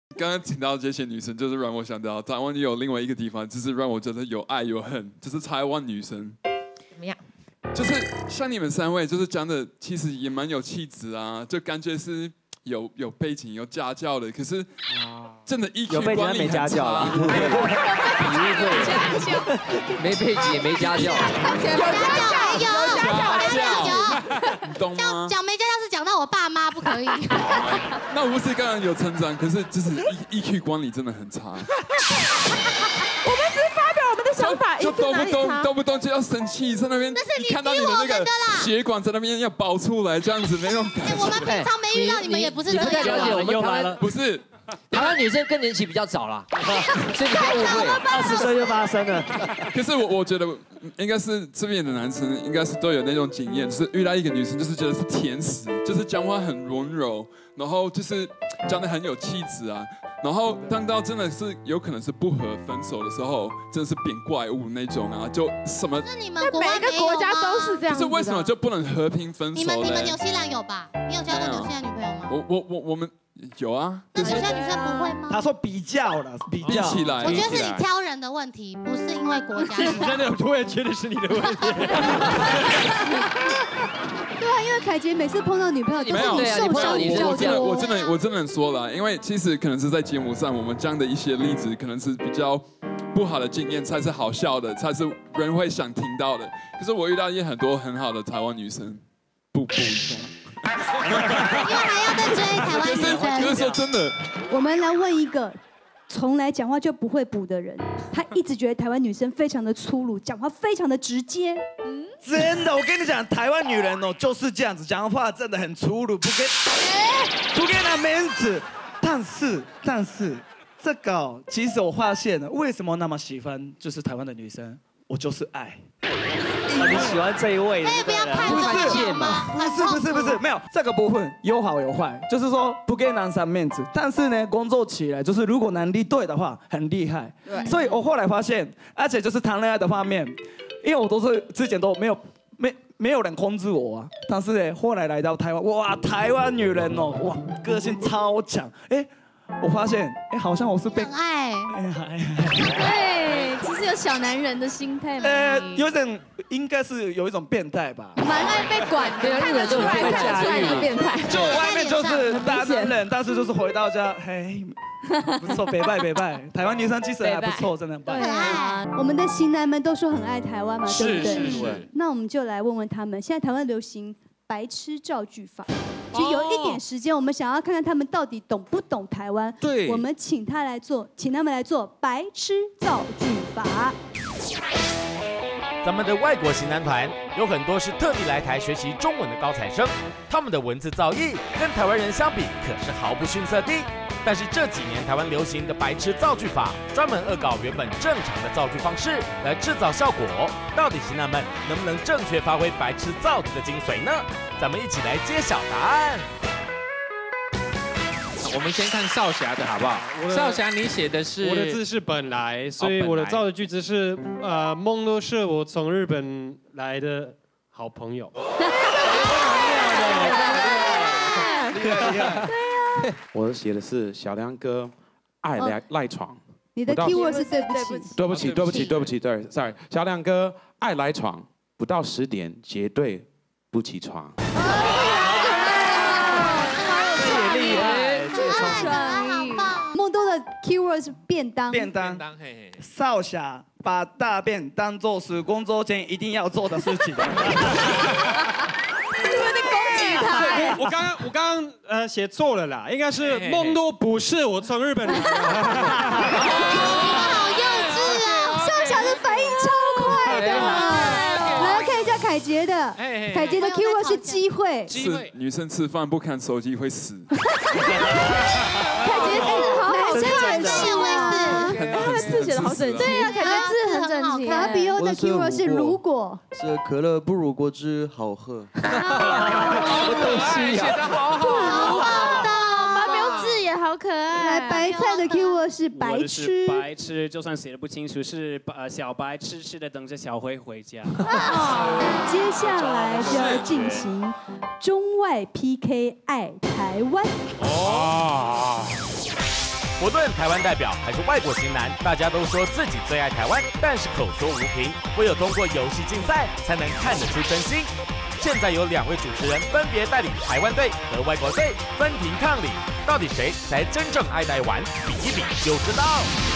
刚刚听到这些女生，就是让我想到台湾也有另外一个地方，就是让我觉得有爱有恨，就是台湾女生。 怎么样？ 就是像你们三位，就是讲的其实也蛮有气质啊，就感觉是有背景、有家教的，可是真的 EQ 管理很差。 没背景也没家教， 有家教， 你懂吗？ 讲没家教是讲到我爸妈不可以。 那我不是刚刚有成长，可是就是 EQ 管理真的很差。 我们只是发表我们的想法， 就动不动就要生气，在那边一看到你的那个血管在那边要爆出来，这样子那种感觉。 我们平常没遇到你们也不是这样。 了解我们台湾不是。 台湾女生更年期比较早啦，所以你不要误会 ，20岁就发生了。 可是我觉得应该是这边的男生应该是都有那种经验，就是遇到一个女生就是觉得是天使，就是讲话很温柔，然后就是讲得很有气质啊。然后当到真的是有可能是不合分手的时候，真的是变怪物那种啊，就什么。 那你们国外每个国家都是这样。 就是为什么就不能和平分手呢？ 你们纽西兰有吧？你有交过纽西兰女朋友吗？ 我们有啊。 那纽西兰女生不会吗？ 他说比较了，比起来。 我觉得是你挑人的问题，不是因为国家。 真的，我也觉得是你的问题。 对啊，因为凯杰每次碰到女朋友都是你受伤比较多。 我真的能说了，因为其实可能是在节目上我们讲的一些例子，可能是比较不好的经验才是好笑的，才是人会想听到的。可是我遇到也很多很好的台湾女生，不一下。 因为还要再追台湾女生。 可是说真的， 我们来问一个从来讲话就不会补的人，他一直觉得台湾女生非常的粗鲁，讲话非常的直接。 真的，我跟你讲，台湾女人哦就是这样子，讲话真的很粗鲁，不给她面子。但是这个其实我发现了，为什么那么喜欢就是台湾的女生，我就是爱。 你喜欢这一位？ 可以不要看这个吗？ 不是，没有这个部分有好有坏，就是说不给男生面子，但是呢，工作起来就是如果能力对的话，很厉害。所以我后来发现，而且就是谈恋爱的方面，因为我都是之前都没有人控制我啊，但是呢，后来来到台湾，哇，台湾女人哦，哇，个性超强，我发现，好像我是被爱， 对，其实有小男人的心态嘛。 有点，应该是有一种变态吧。 蛮爱被管的， 日本就很看出来的变态。 就外面就是大男人，但是就是回到家，嘿，不错，北拜。台湾女生其实还不错，真的很棒。 对啊，我们的型男们都说很爱台湾嘛，对不对？ 是。 那我们就来问问他们，现在台湾流行白痴造句法。其实有一点时间，我们想要看看他们到底懂不懂台湾。 对， 我们请他们来做白痴造句法。 咱们的外国型男团有很多是特地来台学习中文的高材生，他们的文字造诣跟台湾人相比可是毫不逊色的。但是这几年台湾流行的白痴造句法，专门恶搞原本正常的造句方式来制造效果，到底型男们能不能正确发挥白痴造句的精髓呢？咱们一起来揭晓答案。 我们先看少侠的好不好？少侠，你写的是我的字是本来，所以我的造的句子是梦都是我从日本来的好朋友。 厉害。 我写的是小梁哥爱赖床。 你的 keyword 是对不起。 对 ，sorry， 小亮哥爱来床，不到10点绝对不起床。 梦多的 keyword 是便当。 少侠把大便当作是工作前一定要做的事情。 我刚刚写错了啦，应该是梦都不是我从日本来的。 好幼稚啊！ 少侠的反应超快的。来看一下凯杰的，凯杰的 keyword 是机会。 女生吃饭不看手机会死。 凯杰男生很细微他的字写的好整齐。对啊，凯杰字很整齐。 卡比欧的 keyword 是如果。 是可乐不如果汁好喝。 什么东西呀？ 写的好好的，卡比欧字也好可爱。 来，白菜的 keyword 是白痴。 白痴，就算写的不清楚，是小白痴痴的等着小辉回家。 接下来就要进行中外 PK 爱台湾。 不论台湾代表还是外国型男，大家都说自己最爱台湾，但是口说无凭，唯有通过游戏竞赛才能看得出真心。现在有2位主持人分别带领台湾队和外国队分庭抗礼，到底谁才真正爱台湾？比一比就知道。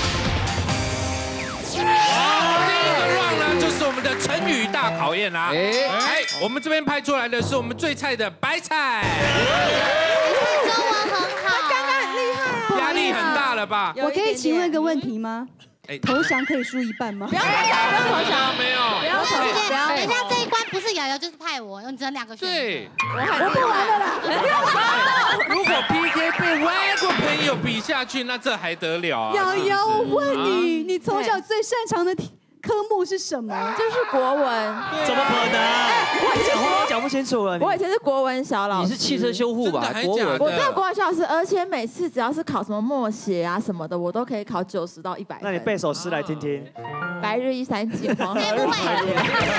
第一个 round 呢，就是我们的成语大考验啦。我们这边拍出来的是我们最菜的白菜。 中文很好， 刚刚很厉害啊， 压力很大了吧？ 我可以请问一个问题吗？投降可以输一半吗？ 不要投降，没有， 不要投降。等一下这一关不是瑶瑶就是派我，你只能2个选择。 对， 我不玩了啦。 如果 PK 被外国朋友比下去，那这还得了啊？ 瑶瑶，我问你，你从小最擅长的科目是什么？ 就是国文。 怎么可能？ 我讲话都讲不清楚了。 我以前是国文小老师。 你是汽车修护吧？国文。 我在国文小老师，而且每次只要是考什么默写啊什么的，我都可以考90到100分。 那你背首诗来听听。 白日依山尽，黄河入海边。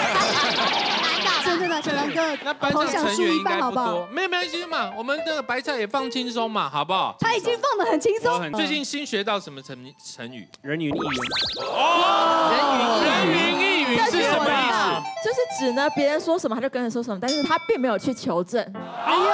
真的，小狼哥， 那班上成员应该不多，没有关系嘛，我们这个白菜也放轻松嘛，好不好？ 他已经放得很轻松。 最近新学到什么成语？ 人云亦云。 人云亦云是什么意思？ 就是指呢，别人说什么他就跟着说什么，但是他并没有去求证。 哎呦！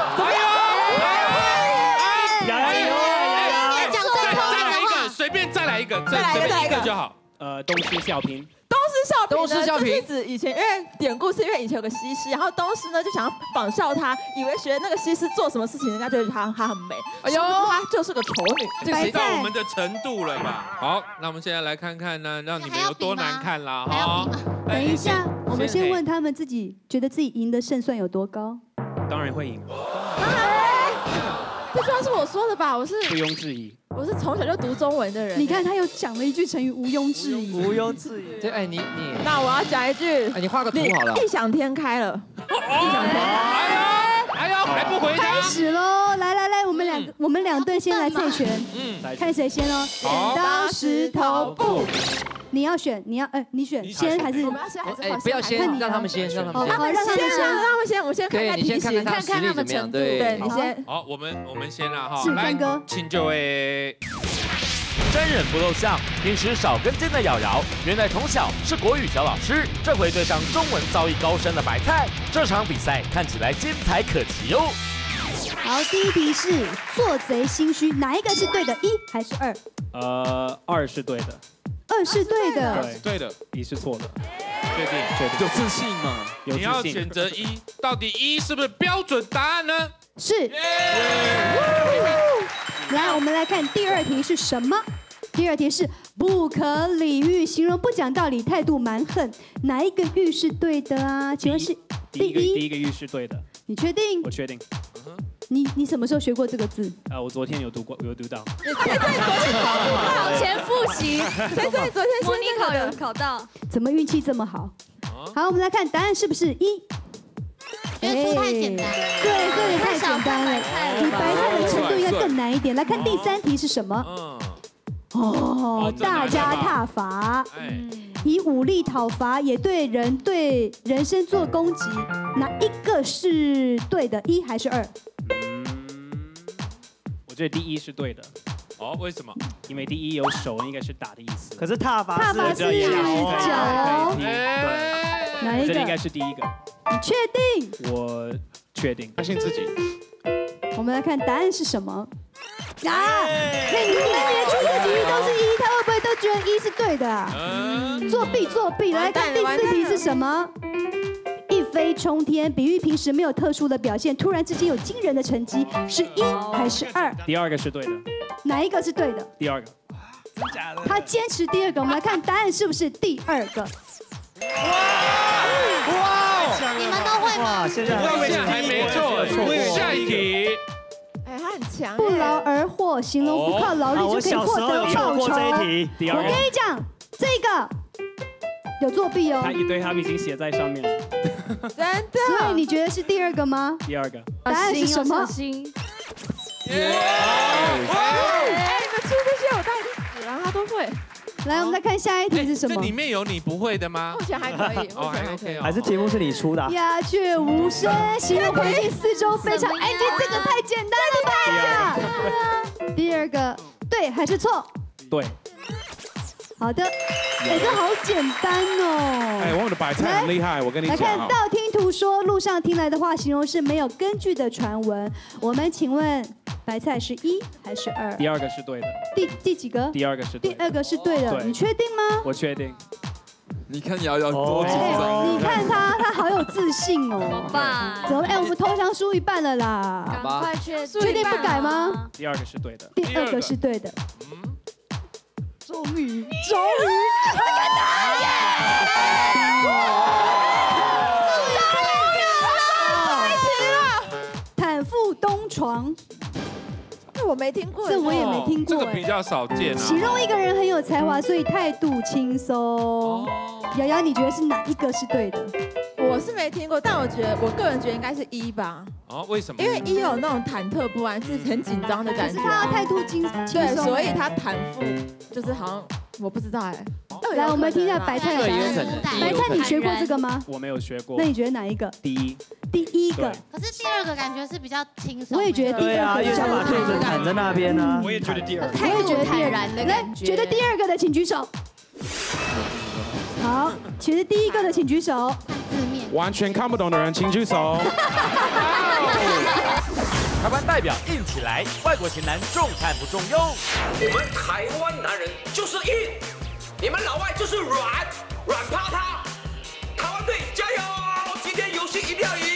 再来一个，随便再来一个，随便一个就好。 东施效颦。 东施效颦就是指以前，因为典故是因为以前有个西施，然后东施呢就想要仿效她，以为学那个西施做什么事情，人家就觉得她很美。哎呦，她就是个丑女。 这个到我们的程度了吧？好，那我们现在来看看呢，让你们有多难看啦！哈。 等一下，我们先问他们自己觉得自己赢的胜算有多高？ 当然会赢。 这句话是我说的吧？我是毋庸置疑。 我是从小就读中文的人。 你看他又讲了一句成语“毋庸置疑”。 毋庸置疑。 对，哎你， 那我要讲一句， 你画个图好了。 异想天开了。异想天开。 哎呦，还不回答？ 开始喽！来，我们两队先来猜拳。看谁先哦。剪刀石头布。你要选，你选先还是？ 我们要先还是？ 不要先，让他们先，让他们先。 让他们先，我先看看题型，看看他们程度。对，你先。 好，我们先啦哈。 是干哥， 请就位。 真人不露相，平时少跟进的瑶瑶，原来从小是国语小老师，这回对上中文造诣高深的白菜，这场比赛看起来精彩可期哟。 好，第一题是做贼心虚，哪一个是对的？1还是2 ？2是对的。 2是对的。 对的。 1是错的。 确定？ 有自信吗？ 你要选择1，到底1是不是标准答案呢？ 是。来，我们来看第2题是什么？第2题是不可理喻，形容不讲道理，态度蛮横。哪一个喻是对的啊？请问是第一个喻是对的。 你确定？ 我确定。 你什么时候学过这个字？ 我昨天有读过，有读到。 考前复习， 谁在昨天模拟考有考到？ 怎么运气这么好？好，我们来看答案是不是1？ 觉得太简单了。 对，这也太简单了，比白菜的程度应该更难一点。来看第3题是什么？大家挞伐，以武力讨伐，也对人身做攻击，哪一个是对的？1还是2？ 我觉得第1是对的。 为什么？ 因为第1有手，应该是打的意思。 可是挞伐是脚。哪一个？ 这应该是第1个。 你确定？ 我确定。 相信自己。 我们来看答案是什么？你们连出这几题都是1，他会不会都觉得1是对的啊？作弊！来看第4题是什么？一飞冲天，比喻平时没有特殊的表现，突然之间有惊人的成绩，是1还是2？ 第2个是对的。 哪一个是对的？ 第2个。 真假的？ 他坚持第2个，我们来看答案是不是第2个？ 哇！你们都会吗？ 现在还没错，下一题。 他很强。 不劳而获，形容不靠劳力就可以获得报酬。我跟你讲，这个有作弊哦。 对，他们已经写在上面了。 真的。 所以你觉得是第2个吗？ 第2个。 答案是什么？ 你们出这些我当然就死了，他都会。 来，我们再看下一题是什么？ 这里面有你不会的吗？ 目前还可以， 还是题目是你出的？ 鸦雀无声，形容环境四周非常安静，这个太简单了吧？第2个，对对还是错？ 对。 好的，哎，这好简单哦。 哎，我们的白菜很厉害，我跟你来讲看道听途说，路上听来的话，形容是没有根据的传闻。我们请问，白菜是1还是2？ 第二个是对的。 第几个？ 第二个是对的。 第2个是对的， 对你确定吗？ 我确定。 你看瑶瑶多紧张， 你看他好有自信哦。怎么办？怎么？哎，我们投降输一半了啦。 赶快确定不改吗？ 第2个是对的。 第2个是对的。终于，坦腹东床， 这我没听过， 这我也没听过， 这个比较少见啊。 形容一个人很有才华，所以态度轻松。瑶瑶，你觉得是哪一个是对的？ 我是没听过，但我个人觉得应该是1吧。 哦，为什么？ 因为1有那种忐忑不安，是很紧张的感觉。 他态度轻松， 对，所以他坦腹就是好像我不知道哎。 来，我们听一下白菜的答案。白菜，你学过这个吗？ 我没有学过。 那你觉得哪一个？ 第一个。 可是第2个感觉是比较轻松。 我也觉得第2个因为他把肚子躺在那边呢。 我也觉得第2个。 态度坦然的感觉。 觉得第2个的请举手。好，觉得第1个的请举手。 完全看不懂的人请举手。 台湾代表硬起来，外国型男重看不重用。 我们台湾男人就是硬，你们老外就是软趴他。台湾队加油！今天游戏一定要赢。